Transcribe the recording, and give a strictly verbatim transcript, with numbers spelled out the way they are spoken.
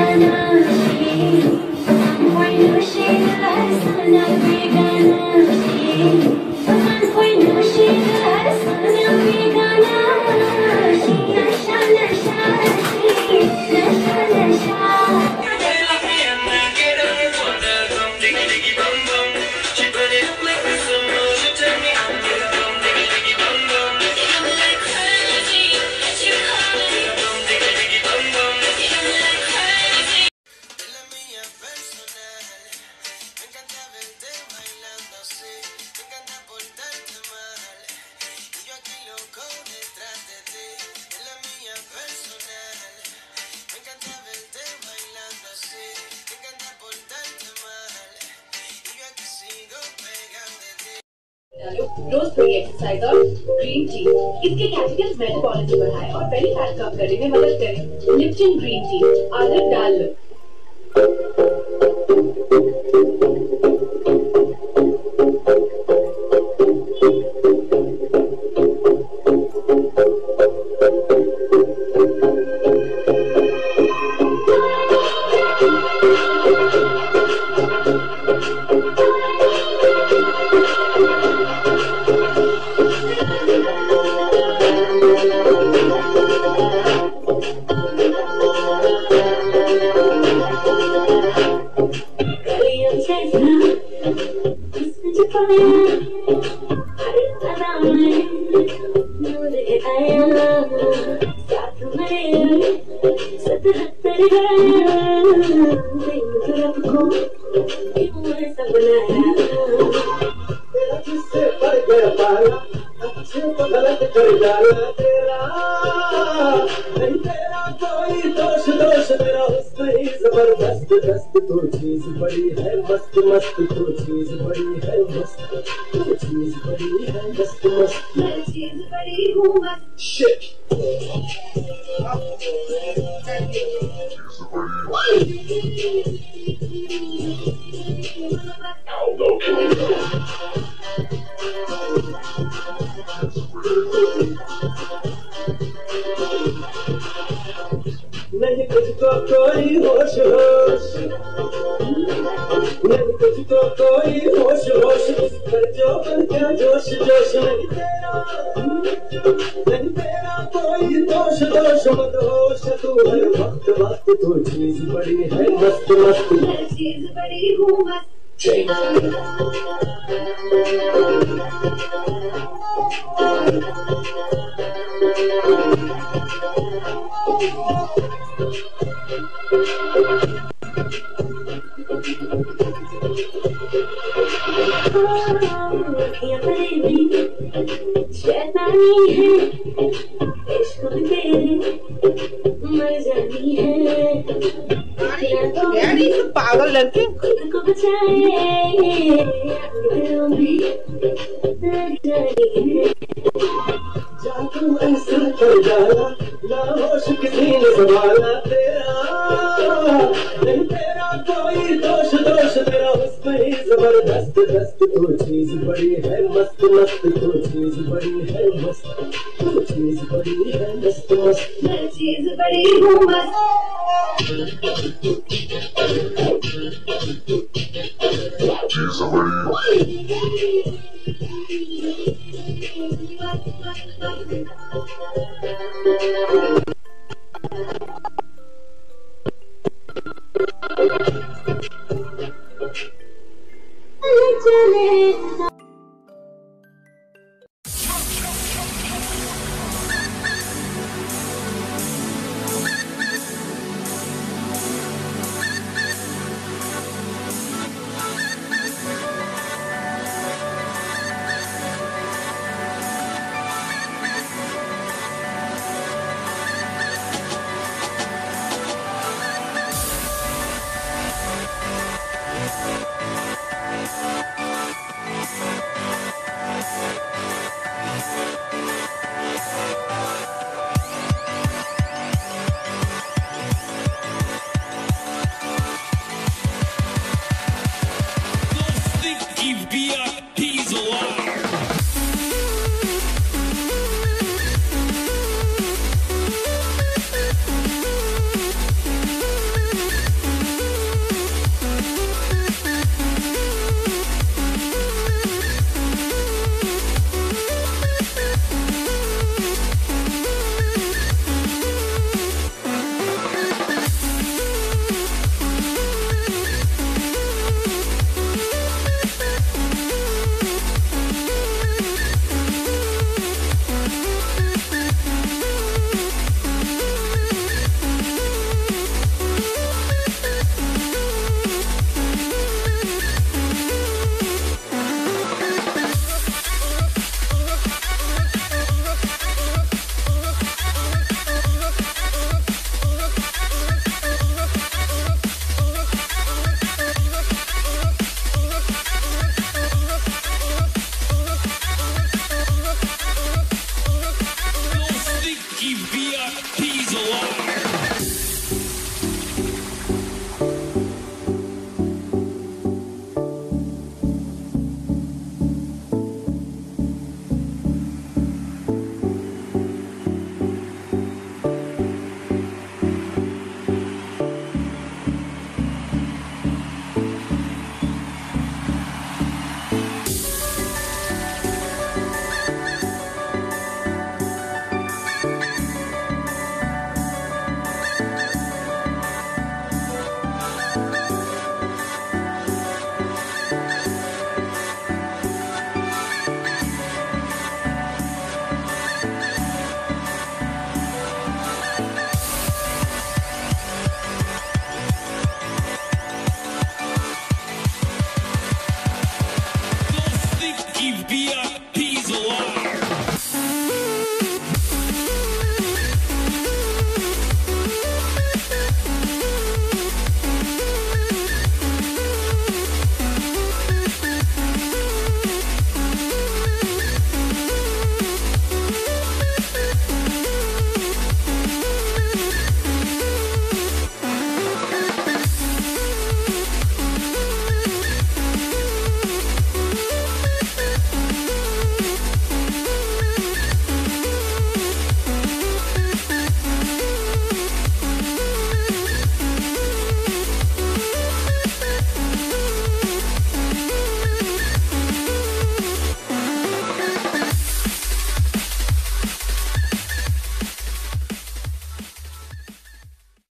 रोज थोड़ी एक्सरसाइज और green tea इसके कैपिटल्स मेटाबॉलिज्म बढ़ाए और बेली फैट कम करने में मदद करे। लिप्टन ग्रीन टी आदत डाल लो। जबरदस्त दस्त तो चीज बड़ी है मस्त मस्त तो चीज बड़ी है मस्त तो चीज बड़ी है मस्त मस्त मैं चीज बड़ी हूँ मस्त शिट नहीं तुझको कोई होश होश नहीं तुझको कोई होश होश कर जो बन क्या जोश जोश नहीं तेरा नहीं तेरा कोई दोष दोष मत होश तू हर वक्त वक्त तू चीज बड़ी है मस्त मस्त मैं चीज बड़ी हूँ मस्त शैतानी है इश्क तेरे मजानी है तो पागल लड़के खुद को बचाए दिलों में जादू ऐसा कर डाला ना होश किसी ने संभाला तेरा नहीं तेरा कोई दोष दोष तेरा उसमें ही जबरदस्त दस्त तो चीज बड़ी है मस्त मस्त तो चीज बड़ी है मस्त तो चीज बड़ी है मस्त मस्त मैं चीज बड़ी हूँ मस्त चीज बड़ी Thank you.